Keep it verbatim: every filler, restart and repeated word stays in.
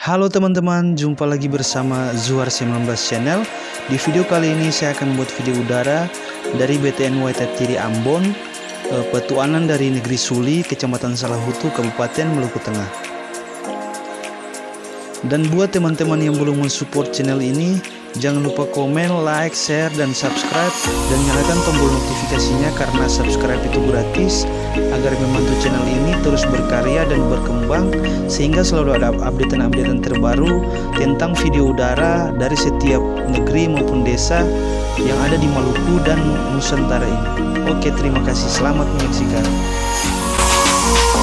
Halo teman-teman, jumpa lagi bersama Dzuhar sembilan belas Channel. Di video kali ini saya akan buat video udara dari B T N WAITATIRI Ambon, petuanan dari Negeri Suli, Kecamatan Salahutu, Kabupaten Maluku Tengah. Dan buat teman-teman yang belum mensupport channel ini, jangan lupa komen, like, share, dan subscribe, dan nyalakan tombol notifikasinya karena subscribe itu gratis agar membantu channel ini terus berkarya dan berkembang, sehingga selalu ada updatean-updatean terbaru tentang video udara dari setiap negeri maupun desa yang ada di Maluku dan Nusantara ini. Oke, terima kasih, selamat menyaksikan.